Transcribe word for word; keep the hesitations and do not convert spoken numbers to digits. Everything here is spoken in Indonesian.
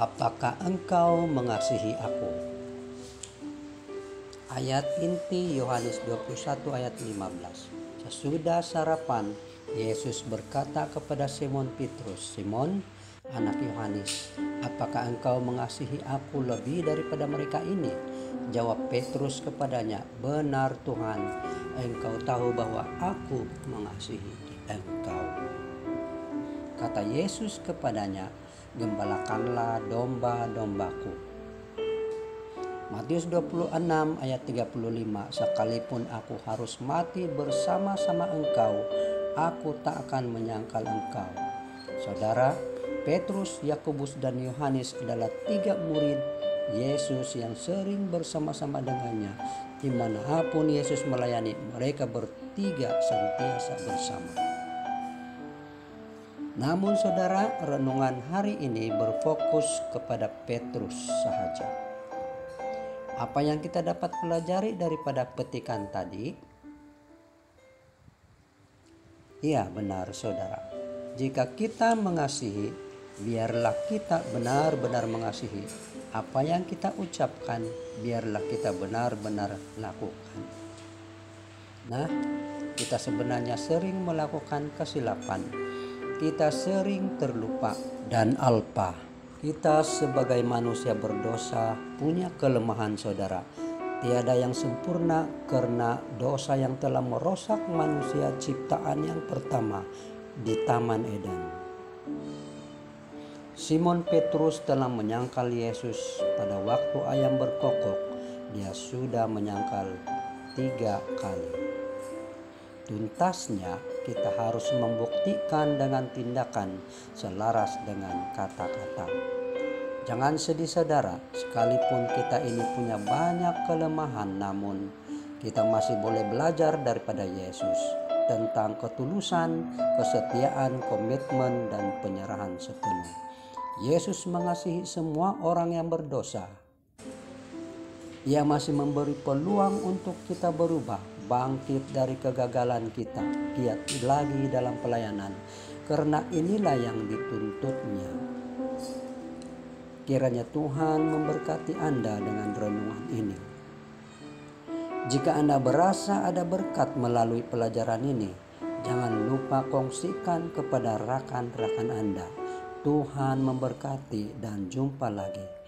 Apakah engkau mengasihi aku? Ayat inti Yohanes dua puluh satu ayat lima belas. Sesudah sarapan, Yesus berkata kepada Simon Petrus, "Simon, anak Yohanes, apakah engkau mengasihi aku lebih daripada mereka ini?" Jawab Petrus kepadanya, "Benar Tuhan, engkau tahu bahwa aku mengasihi engkau." Kata Yesus kepadanya, "Gembalakanlah domba-dombaku." Matius dua puluh enam ayat tiga puluh lima, "Sekalipun aku harus mati bersama-sama engkau, aku tak akan menyangkal engkau." Saudara, Petrus, Yakobus, dan Yohanes adalah tiga murid Yesus yang sering bersama-sama dengannya. Dimanapun Yesus melayani, mereka bertiga senantiasa bersama. Namun saudara, renungan hari ini berfokus kepada Petrus sahaja. Apa yang kita dapat pelajari daripada petikan tadi? Iya, benar saudara. Jika kita mengasihi, biarlah kita benar-benar mengasihi. Apa yang kita ucapkan, biarlah kita benar-benar lakukan. Nah, kita sebenarnya sering melakukan kesilapan. Kita sering terlupa dan alpa. Kita sebagai manusia berdosa punya kelemahan saudara. Tiada yang sempurna karena dosa yang telah merosak manusia ciptaan yang pertama di Taman Eden. Simon Petrus telah menyangkal Yesus pada waktu ayam berkokok. Dia sudah menyangkal tiga kali. Tuntasnya kita harus membuktikan dengan tindakan selaras dengan kata-kata. Jangan sedih saudara, sekalipun kita ini punya banyak kelemahan, namun kita masih boleh belajar daripada Yesus tentang ketulusan, kesetiaan, komitmen, dan penyerahan sepenuh. Yesus mengasihi semua orang yang berdosa. Ia masih memberi peluang untuk kita berubah, bangkit dari kegagalan kita, giat lagi dalam pelayanan, karena inilah yang dituntutnya. Kiranya Tuhan memberkati Anda dengan renungan ini. Jika Anda berasa ada berkat melalui pelajaran ini, jangan lupa kongsikan kepada rakan-rakan Anda. Tuhan memberkati dan jumpa lagi.